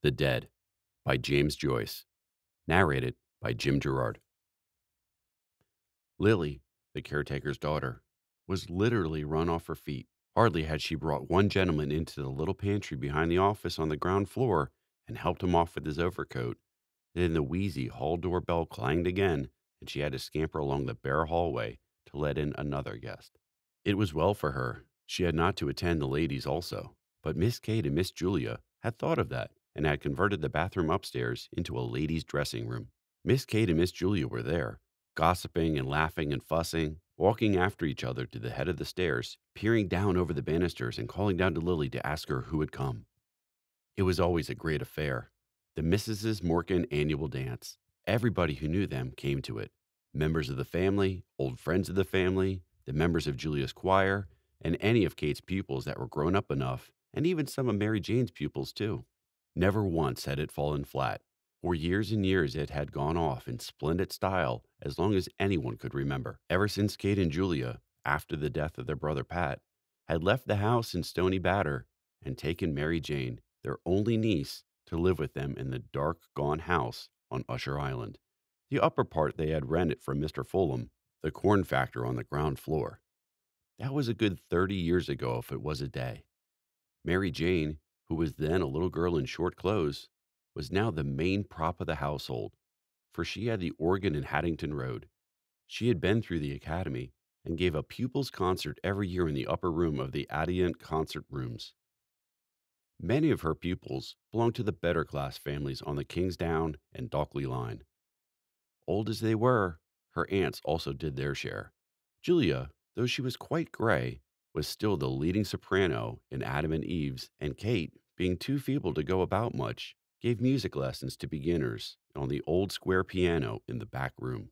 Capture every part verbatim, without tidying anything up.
The Dead by James Joyce. Narrated by Jim Girard. Lily, the caretaker's daughter, was literally run off her feet. Hardly had she brought one gentleman into the little pantry behind the office on the ground floor and helped him off with his overcoat, then the wheezy hall door bell clanged again, and she had to scamper along the bare hallway to let in another guest. It was well for her she had not to attend the ladies also, but Miss Kate and Miss Julia had thought of that and had converted the bathroom upstairs into a ladies' dressing room. Miss Kate and Miss Julia were there, gossiping and laughing and fussing, walking after each other to the head of the stairs, peering down over the banisters and calling down to Lily to ask her who had come. It was always a great affair. The Missuses Morkan annual dance. Everybody who knew them came to it. Members of the family, old friends of the family, the members of Julia's choir, and any of Kate's pupils that were grown up enough, and even some of Mary Jane's pupils too. Never once had it fallen flat. For years and years it had gone off in splendid style as long as anyone could remember. Ever since Kate and Julia, after the death of their brother Pat, had left the house in Stony Batter and taken Mary Jane, their only niece, to live with them in the dark, gone house on Usher Island. The upper part they had rented from Mister Fulham, the corn factor on the ground floor. That was a good thirty years ago if it was a day. Mary Jane, who was then a little girl in short clothes, was now the main prop of the household, for she had the organ in Haddington Road. She had been through the academy and gave a pupils' concert every year in the upper room of the Adient concert rooms. Many of her pupils belonged to the better class families on the Kingsdown and Dockley line. Old as they were, her aunts also did their share. Julia, though she was quite gray, was still the leading soprano in Adam and Eve's, and Kate, being too feeble to go about much, gave music lessons to beginners on the old square piano in the back room.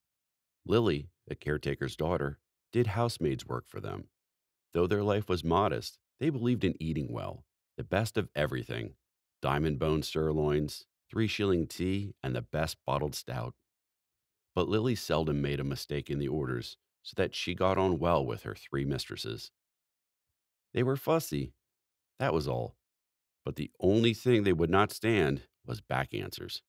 Lily, the caretaker's daughter, did housemaid's work for them. Though their life was modest, they believed in eating well, the best of everything, diamond bone sirloins, three-shilling tea, and the best bottled stout. But Lily seldom made a mistake in the orders, so that she got on well with her three mistresses. They were fussy, that was all, but the only thing they would not stand was back answers.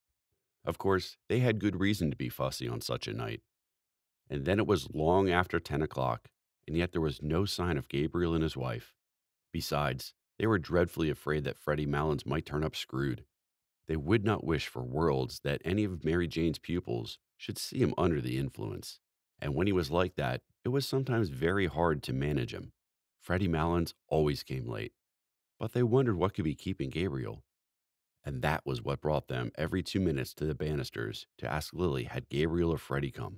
Of course, they had good reason to be fussy on such a night. And then it was long after ten o'clock, and yet there was no sign of Gabriel and his wife. Besides, they were dreadfully afraid that Freddy Malins might turn up screwed. They would not wish for worlds that any of Mary Jane's pupils should see him under the influence. And when he was like that, it was sometimes very hard to manage him. Freddy Malins always came late, but they wondered what could be keeping Gabriel. And that was what brought them every two minutes to the banisters to ask Lily had Gabriel or Freddy come.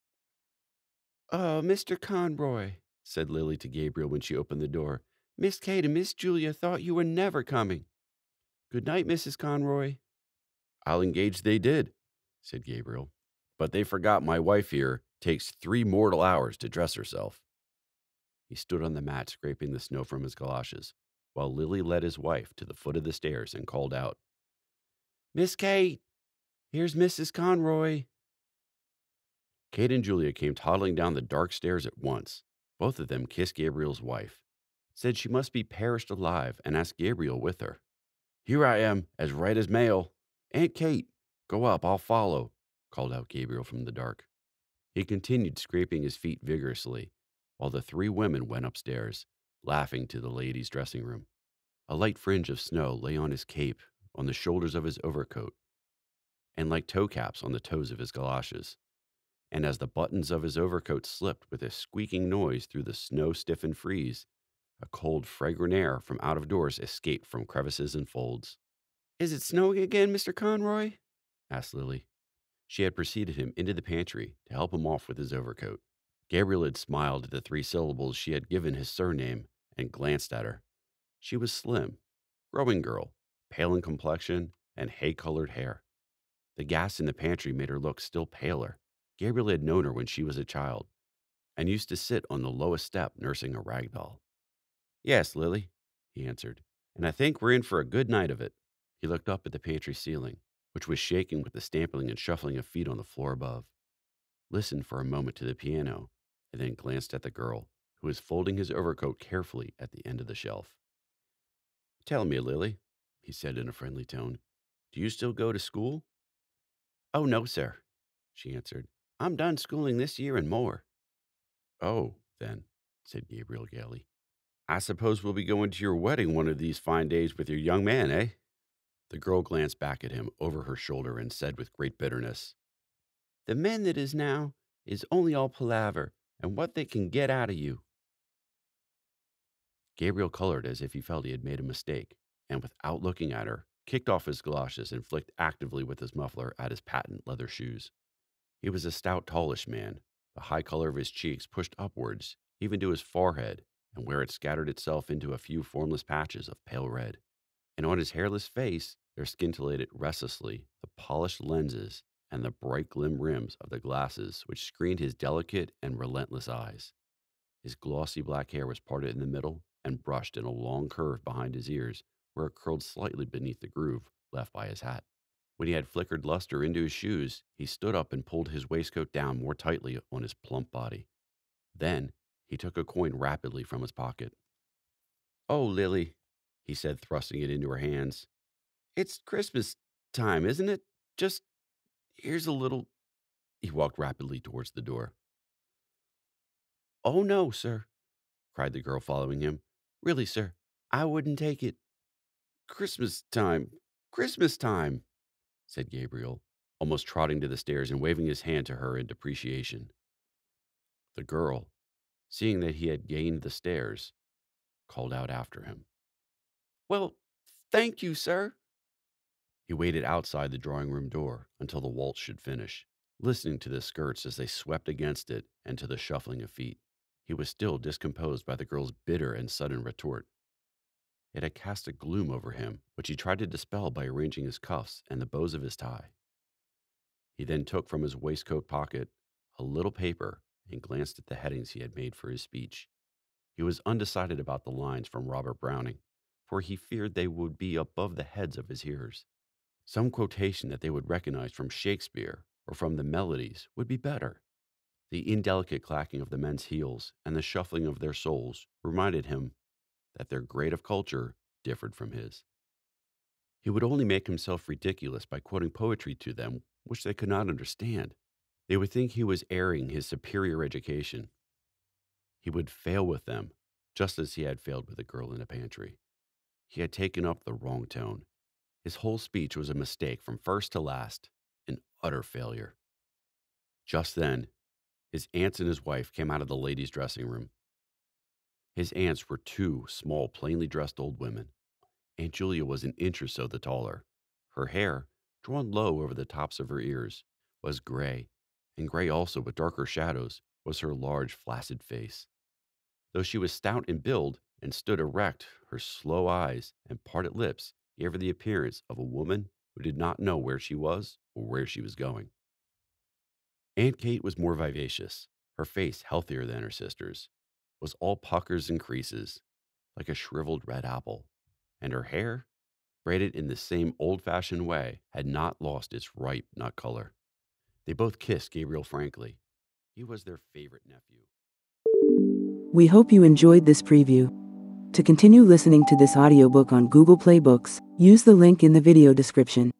"Oh, Mister Conroy," said Lily to Gabriel when she opened the door. "Miss Kate and Miss Julia thought you were never coming." "Good night, Missus Conroy." "I'll engage they did," said Gabriel. "But they forgot my wife here takes three mortal hours to dress herself." He stood on the mat scraping the snow from his galoshes, while Lily led his wife to the foot of the stairs and called out, "Miss Kate, here's Missus Conroy." Kate and Julia came toddling down the dark stairs at once. Both of them kissed Gabriel's wife, said she must be perished alive, and asked Gabriel with her. "Here I am, as right as mail. Aunt Kate, go up, I'll follow," called out Gabriel from the dark. He continued scraping his feet vigorously, while the three women went upstairs, laughing to the ladies' dressing room. A light fringe of snow lay on his cape, on the shoulders of his overcoat, and like toe caps on the toes of his galoshes. And as the buttons of his overcoat slipped with a squeaking noise through the snow-stiffened frieze, a cold, fragrant air from out of doors escaped from crevices and folds. "Is it snowing again, Mister Conroy?" asked Lily. She had preceded him into the pantry to help him off with his overcoat. Gabriel had smiled at the three syllables she had given his surname and glanced at her. She was slim, growing girl, pale in complexion and hay-colored hair. The gas in the pantry made her look still paler. Gabriel had known her when she was a child and used to sit on the lowest step nursing a rag doll. "Yes, Lily," he answered, "and I think we're in for a good night of it." He looked up at the pantry ceiling, which was shaking with the stamping and shuffling of feet on the floor above, listened for a moment to the piano, and then glanced at the girl, who was folding his overcoat carefully at the end of the shelf. "Tell me, Lily," he said in a friendly tone. "Do you still go to school?" "Oh, no, sir," she answered. "I'm done schooling this year and more." "Oh, then," said Gabriel gaily. "I suppose we'll be going to your wedding one of these fine days with your young man, eh?" The girl glanced back at him over her shoulder and said with great bitterness, "The men that is now is only all palaver and what they can get out of you." Gabriel colored as if he felt he had made a mistake, and without looking at her, kicked off his galoshes and flicked actively with his muffler at his patent leather shoes. He was a stout, tallish man, the high color of his cheeks pushed upwards, even to his forehead, and where it scattered itself into a few formless patches of pale red. And on his hairless face there scintillated restlessly the polished lenses and the bright glim rims of the glasses which screened his delicate and relentless eyes. His glossy black hair was parted in the middle and brushed in a long curve behind his ears, where it curled slightly beneath the groove left by his hat. When he had flickered luster into his shoes, he stood up and pulled his waistcoat down more tightly on his plump body. Then he took a coin rapidly from his pocket. "Oh, Lily," he said, thrusting it into her hands. "It's Christmas time, isn't it? Just here's a little." He walked rapidly towards the door. "Oh, no, sir," cried the girl, following him. "Really, sir, I wouldn't take it." "Christmas time, Christmas time," said Gabriel, almost trotting to the stairs and waving his hand to her in depreciation. The girl, seeing that he had gained the stairs, called out after him, "Well, thank you, sir." He waited outside the drawing room door until the waltz should finish, listening to the skirts as they swept against it and to the shuffling of feet. He was still discomposed by the girl's bitter and sudden retort. It had cast a gloom over him, which he tried to dispel by arranging his cuffs and the bows of his tie. He then took from his waistcoat pocket a little paper and glanced at the headings he had made for his speech. He was undecided about the lines from Robert Browning, for he feared they would be above the heads of his hearers. Some quotation that they would recognize from Shakespeare or from the melodies would be better. The indelicate clacking of the men's heels and the shuffling of their soles reminded him that their grade of culture differed from his. He would only make himself ridiculous by quoting poetry to them which they could not understand. They would think he was airing his superior education. He would fail with them, just as he had failed with the girl in the pantry. He had taken up the wrong tone. His whole speech was a mistake from first to last, an utter failure. Just then, his aunts and his wife came out of the ladies' dressing room. His aunts were two small, plainly dressed old women. Aunt Julia was an inch or so the taller. Her hair, drawn low over the tops of her ears, was gray, and gray also with darker shadows was her large, flaccid face. Though she was stout in build and stood erect, her slow eyes and parted lips gave her the appearance of a woman who did not know where she was or where she was going. Aunt Kate was more vivacious, her face healthier than her sister's, was all puckers and creases, like a shriveled red apple, and her hair, braided in the same old-fashioned way, had not lost its ripe nut color. They both kissed Gabriel frankly. He was their favorite nephew. We hope you enjoyed this preview. To continue listening to this audiobook on Google Play Books, use the link in the video description.